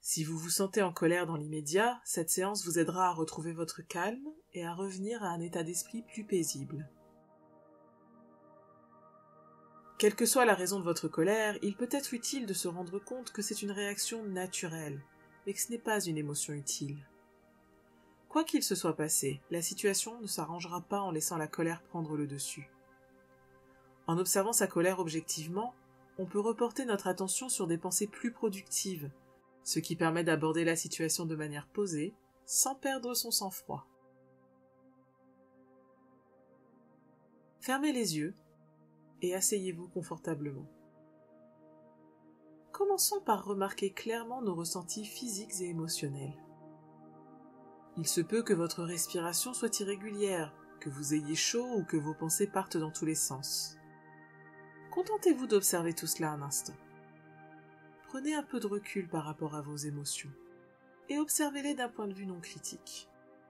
Si vous vous sentez en colère dans l'immédiat, cette séance vous aidera à retrouver votre calme et à revenir à un état d'esprit plus paisible. Quelle que soit la raison de votre colère, il peut être utile de se rendre compte que c'est une réaction naturelle, mais que ce n'est pas une émotion utile. Quoi qu'il se soit passé, la situation ne s'arrangera pas en laissant la colère prendre le dessus. En observant sa colère objectivement, on peut reporter notre attention sur des pensées plus productives, ce qui permet d'aborder la situation de manière posée, sans perdre son sang-froid. Fermez les yeux et asseyez-vous confortablement. Commençons par remarquer clairement nos ressentis physiques et émotionnels. Il se peut que votre respiration soit irrégulière, que vous ayez chaud ou que vos pensées partent dans tous les sens. Contentez-vous d'observer tout cela un instant. Prenez un peu de recul par rapport à vos émotions et observez-les d'un point de vue non critique.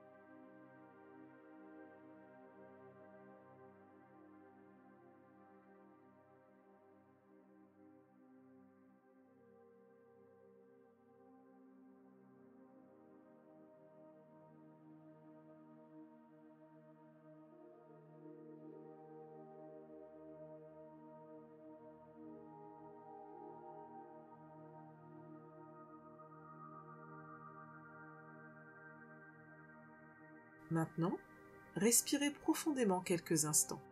Maintenant, respirez profondément quelques instants.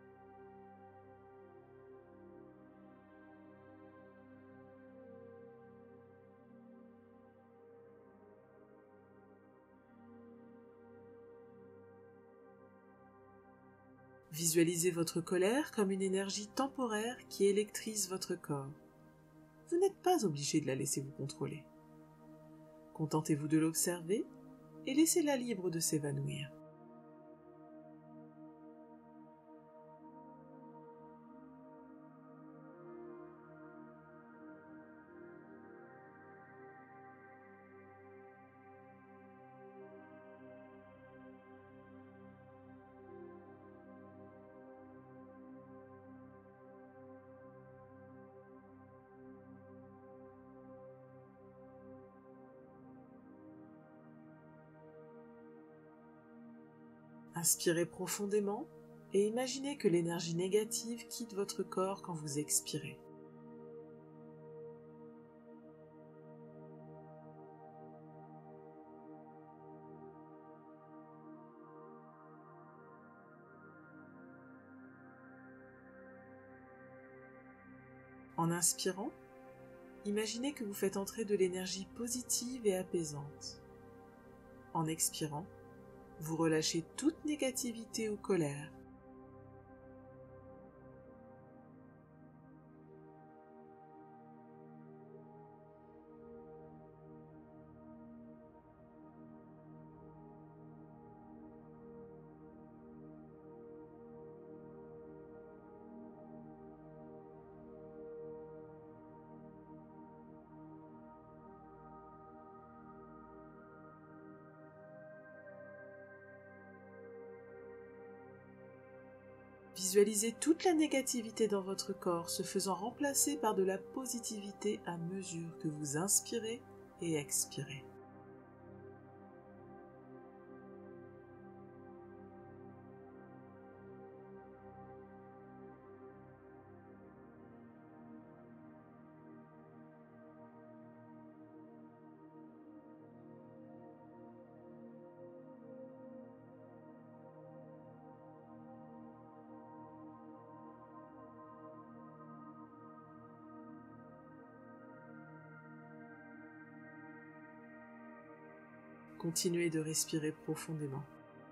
Visualisez votre colère comme une énergie temporaire qui électrise votre corps. Vous n'êtes pas obligé de la laisser vous contrôler. Contentez-vous de l'observer et laissez-la libre de s'évanouir. Inspirez profondément et imaginez que l'énergie négative quitte votre corps quand vous expirez. En inspirant, imaginez que vous faites entrer de l'énergie positive et apaisante. En expirant, vous relâchez toute négativité ou colère. Visualisez toute la négativité dans votre corps se faisant remplacer par de la positivité à mesure que vous inspirez et expirez. Continuez de respirer profondément.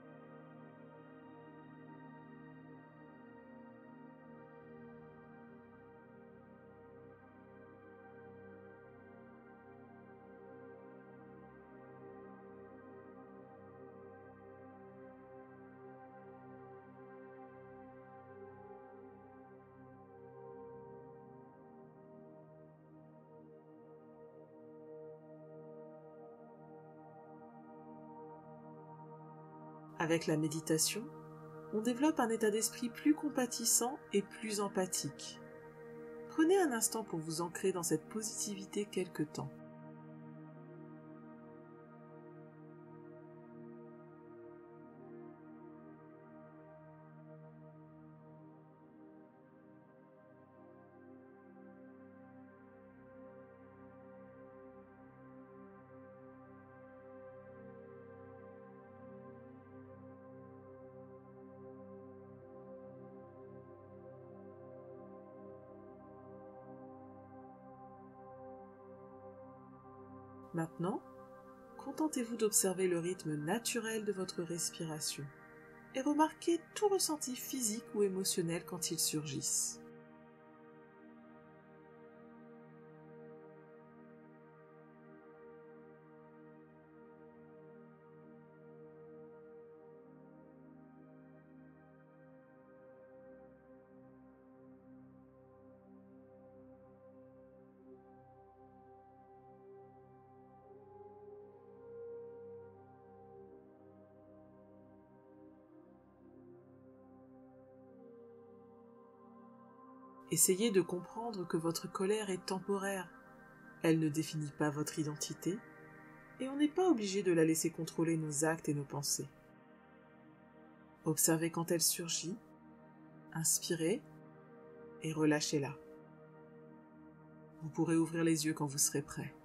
Avec la méditation, on développe un état d'esprit plus compatissant et plus empathique. Prenez un instant pour vous ancrer dans cette positivité quelque temps. Maintenant, contentez-vous d'observer le rythme naturel de votre respiration et remarquez tout ressenti physique ou émotionnel quand ils surgissent. Essayez de comprendre que votre colère est temporaire. Elle ne définit pas votre identité et on n'est pas obligé de la laisser contrôler nos actes et nos pensées. Observez quand elle surgit, inspirez et relâchez-la. Vous pourrez ouvrir les yeux quand vous serez prêt.